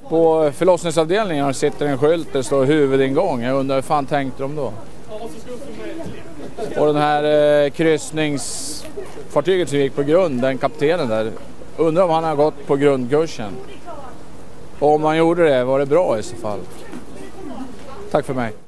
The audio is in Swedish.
På förlossningsavdelningen sitter en skylt där det står huvudingång. Jag undrar hur fan tänkte de då? Och den här kryssningsfartyget som gick på grund, den kaptenen där, undrar om han har gått på grundkursen. Och om han gjorde det, var det bra i så fall. Tack för mig.